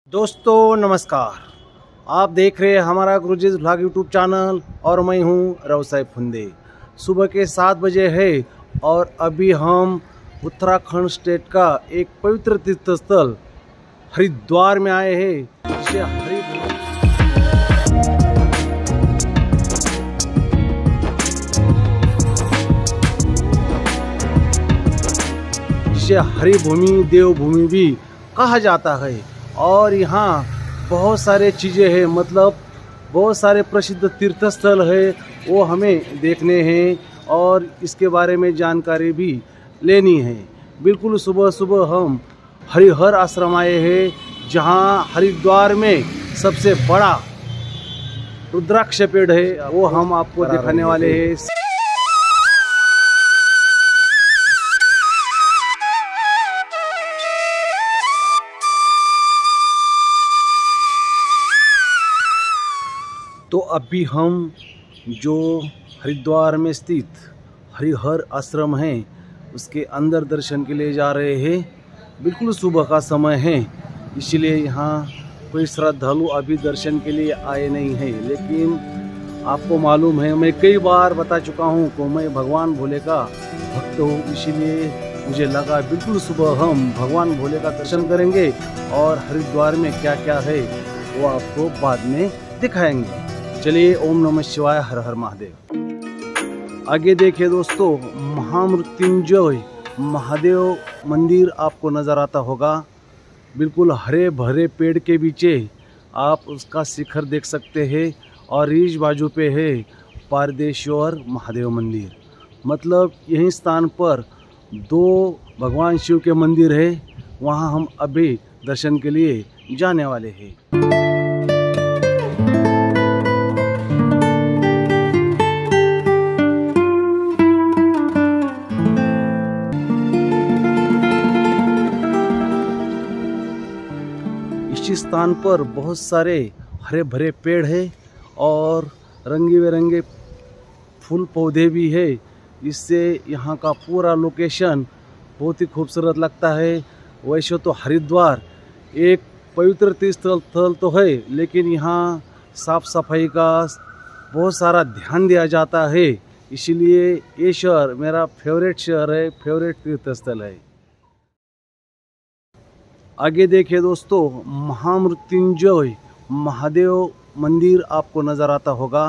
दोस्तों नमस्कार, आप देख रहे हैं हमारा गुरुजीज व्लॉग यूट्यूब चैनल और मैं हूं रवसाई फुंदे। सुबह के 7 बजे है और अभी हम उत्तराखंड स्टेट का एक पवित्र तीर्थ स्थल हरिद्वार में आए हैं। जिसे हरिभूमि देवभूमि भी कहा जाता है और यहाँ बहुत सारे चीज़ें हैं, मतलब बहुत सारे प्रसिद्ध तीर्थ स्थल है वो हमें देखने हैं और इसके बारे में जानकारी भी लेनी है। बिल्कुल सुबह सुबह हम हरिहर आश्रम आए हैं, जहाँ हरिद्वार में सबसे बड़ा रुद्राक्ष पेड़ है, वो हम आपको दिखाने वाले हैं। तो अभी हम जो हरिद्वार में स्थित हरिहर आश्रम है उसके अंदर दर्शन के लिए जा रहे हैं। बिल्कुल सुबह का समय है, इसलिए यहाँ कोई श्रद्धालु अभी दर्शन के लिए आए नहीं हैं। लेकिन आपको मालूम है, मैं कई बार बता चुका हूँ कि मैं भगवान भोले का भक्त हूँ, इसीलिए मुझे लगा बिल्कुल सुबह हम भगवान भोले का दर्शन करेंगे और हरिद्वार में क्या क्या है वो आपको बाद में दिखाएंगे। चलिए, ओम नमः शिवाय, हर हर महादेव। आगे देखिए दोस्तों, महामृत्युंजय महादेव मंदिर आपको नज़र आता होगा। बिल्कुल हरे भरे पेड़ के पीछे आप उसका शिखर देख सकते हैं और इस बाजू पे है पारदेश्वर महादेव मंदिर। मतलब यही स्थान पर 2 भगवान शिव के मंदिर है, वहाँ हम अभी दर्शन के लिए जाने वाले हैं। इस स्थान पर बहुत सारे हरे भरे पेड़ है और रंगे बिरंगे फूल पौधे भी है। इससे यहाँ का पूरा लोकेशन बहुत ही खूबसूरत लगता है। वैसे तो हरिद्वार एक पवित्र तीर्थ स्थल तो है, लेकिन यहाँ साफ सफाई का बहुत सारा ध्यान दिया जाता है, इसीलिए ये शहर मेरा फेवरेट शहर है, फेवरेट तीर्थ स्थल है। आगे देखिए दोस्तों, महामृत्युंजय महादेव मंदिर आपको नजर आता होगा।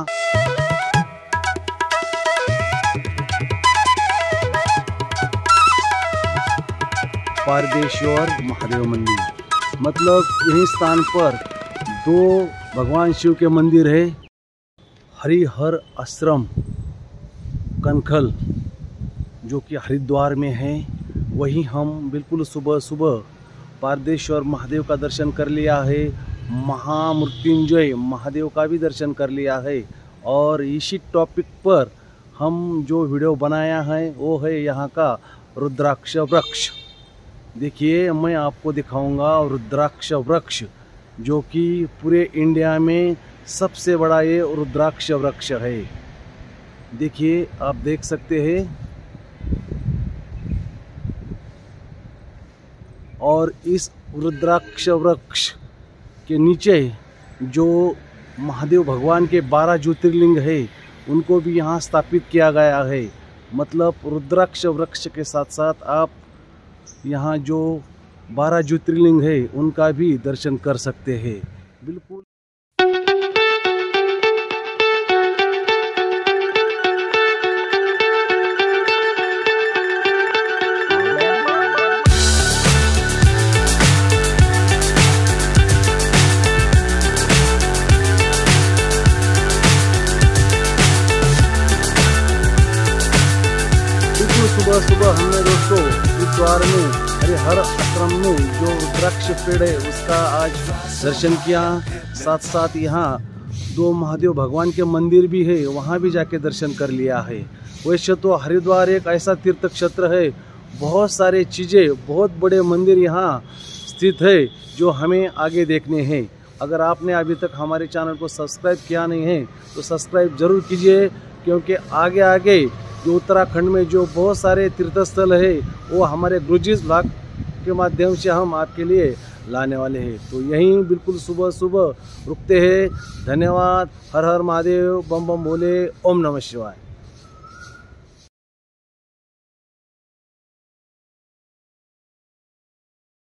पारदेश्वर महादेव मंदिर, मतलब यही स्थान पर 2 भगवान शिव के मंदिर है। हरिहर आश्रम कनखल जो कि हरिद्वार में है, वहीं हम बिल्कुल सुबह सुबह पारदेश्वर महादेव का दर्शन कर लिया है, महामृत्युंजय महादेव का भी दर्शन कर लिया है। और इसी टॉपिक पर हम जो वीडियो बनाया है वो है यहाँ का रुद्राक्ष वृक्ष। देखिए, मैं आपको दिखाऊंगा रुद्राक्ष वृक्ष, जो कि पूरे इंडिया में सबसे बड़ा ये रुद्राक्ष वृक्ष है। देखिए, आप देख सकते हैं। और इस रुद्राक्ष वृक्ष के नीचे जो महादेव भगवान के 12 ज्योतिर्लिंग है उनको भी यहाँ स्थापित किया गया है। मतलब रुद्राक्ष वृक्ष के साथ साथ आप यहाँ जो 12 ज्योतिर्लिंग है उनका भी दर्शन कर सकते हैं। बिल्कुल सुबह सुबह हमने दोस्तों हरिद्वार में हरिहर आश्रम में जो रुद्राक्ष पेड़ है उसका आज दर्शन किया। साथ साथ यहाँ 2 महादेव भगवान के मंदिर भी है, वहाँ भी जाके दर्शन कर लिया है। वैसे तो हरिद्वार एक ऐसा तीर्थ क्षेत्र है, बहुत सारे चीज़ें, बहुत बड़े मंदिर यहाँ स्थित है जो हमें आगे देखने हैं। अगर आपने अभी तक हमारे चैनल को सब्सक्राइब किया नहीं है तो सब्सक्राइब जरूर कीजिए, क्योंकि आगे आगे जो उत्तराखंड में जो बहुत सारे तीर्थस्थल है वो हमारे गुरुजीज व्लॉग के माध्यम से हम आपके लिए लाने वाले हैं। तो यहीं बिल्कुल सुबह सुबह रुकते हैं। धन्यवाद। हर हर महादेव, बम बम भोले, ओम नमः शिवाय।